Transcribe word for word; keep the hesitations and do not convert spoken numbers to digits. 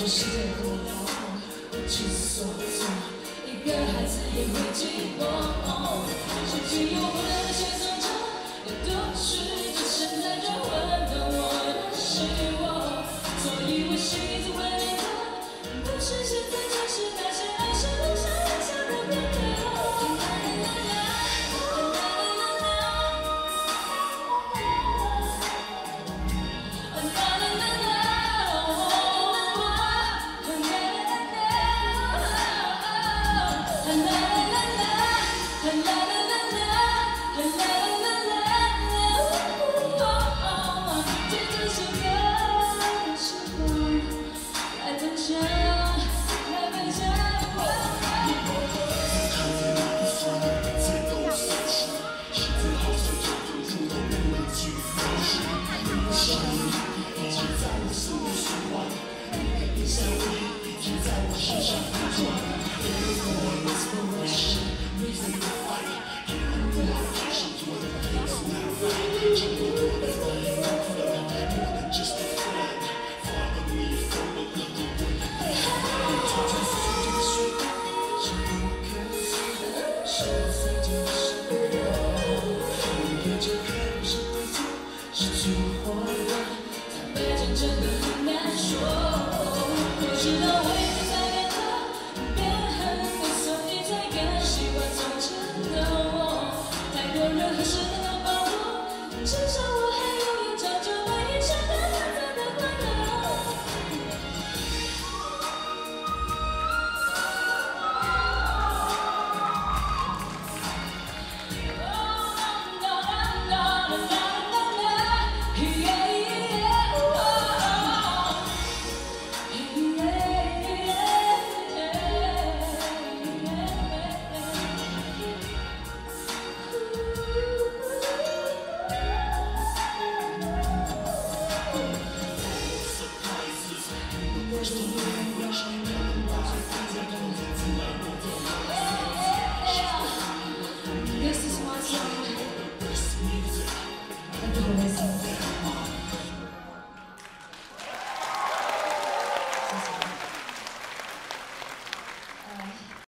世界和我摇晃，不知所措。一个孩子也会寂寞，是只有我的线索着，也都是只剩在这温暖我的是我，所以我心里最怀念的，不是现在，就是那些爱是路上留下的片刻。 真的很难说，我知道我已经在变得变很多，所以才更喜欢从前的我。太多人还是能够把握，至少我还拥有朝着每一场的短暂的快乐。There's no way, rush, and I'm